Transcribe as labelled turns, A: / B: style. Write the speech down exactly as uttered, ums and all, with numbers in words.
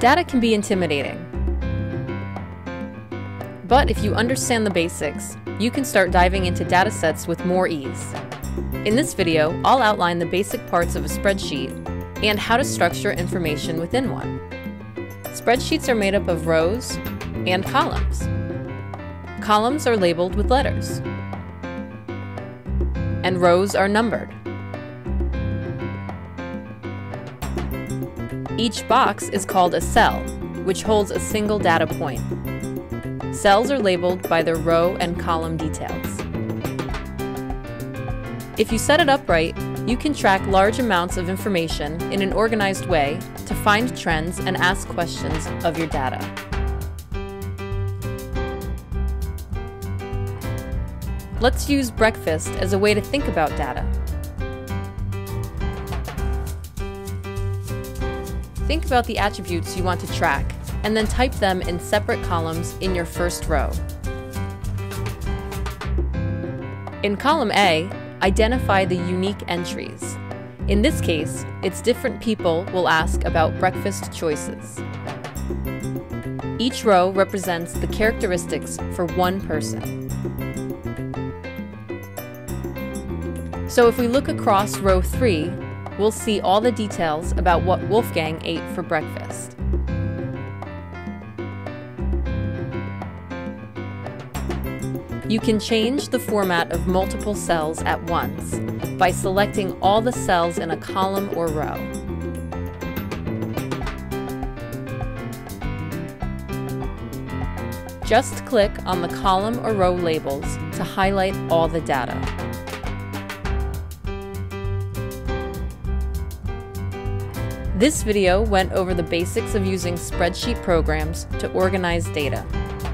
A: Data can be intimidating, but if you understand the basics, you can start diving into data sets with more ease. In this video, I'll outline the basic parts of a spreadsheet and how to structure information within one. Spreadsheets are made up of rows and columns. Columns are labeled with letters, and rows are numbered. Each box is called a cell, which holds a single data point. Cells are labeled by their row and column details. If you set it up right, you can track large amounts of information in an organized way to find trends and ask questions of your data. Let's use breakfast as a way to think about data. Think about the attributes you want to track, and then type them in separate columns in your first row. In column A, identify the unique entries. In this case, it's different people will ask about breakfast choices. Each row represents the characteristics for one person. So if we look across row three, we'll see all the details about what Wolfgang ate for breakfast. You can change the format of multiple cells at once by selecting all the cells in a column or row. Just click on the column or row labels to highlight all the data. This video went over the basics of using spreadsheet programs to organize data.